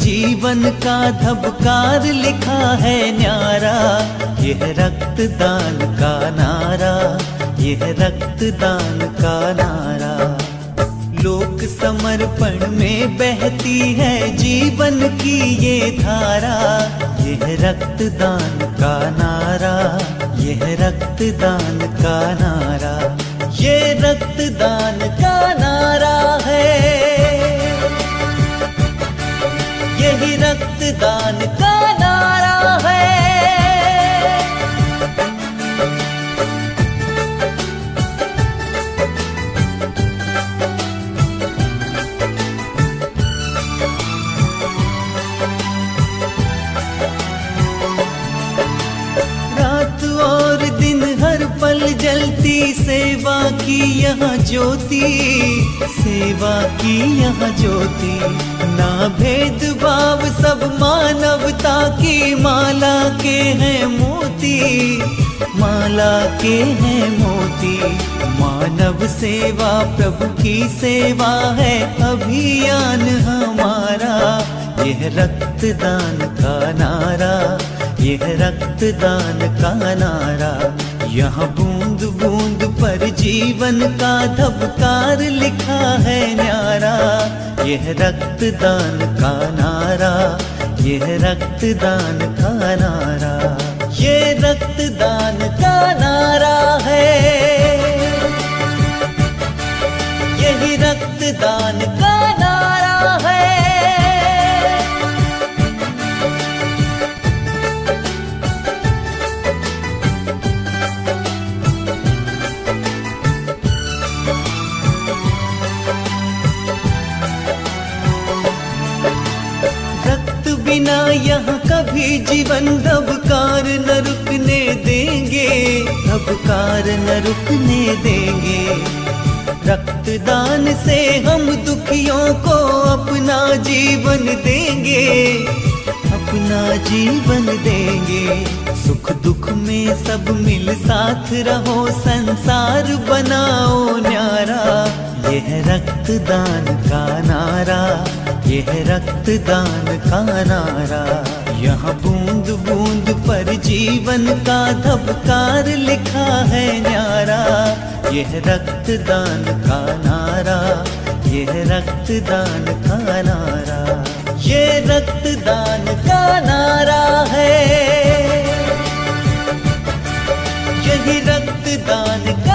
जीवन का धबकार लिखा है न्यारा, यह रक्तदान का नारा, यह रक्तदान का नारा। लोक समर्पण में बहती है जीवन की ये धारा, यह रक्तदान का नारा, यह रक्तदान का नारा, ये रक्तदान का नारा है, यही रक्तदान का नारा है। रात और दिन हर पल जलती सेवा की यहाँ ज्योति, सेवा की यहाँ ज्योति। ना भेदभाव सब मानवता की माला के हैं मोती, माला के हैं मोती। मानव सेवा प्रभु की सेवा है अभियान हमारा, यह रक्तदान का नारा, यह रक्तदान का नारा। यहाँ बूंद बूंद पर जीवन का धबकार लिखा है न्यारा, यह रक्तदान का नारा, यह रक्तदान का नारा, ये रक्तदान का नारा है, यही रक्तदान का नारा है। बिना यहाँ कभी जीवन धबकार न रुकने देंगे, धबकार न रुकने देंगे। रक्तदान से हम दुखियों को अपना जीवन देंगे, अपना जीवन देंगे। सुख दुख में सब मिल साथ रहो, संसार बनाओ न्यारा, यह रक्तदान का नारा, यह रक्तदान का नारा। यहाँ बूंद बूंद पर जीवन का धबकार लिखा है न्यारा, यह रक्तदान का नारा, यह रक्तदान का नारा, ये रक्तदान का नारा है, यही रक्तदान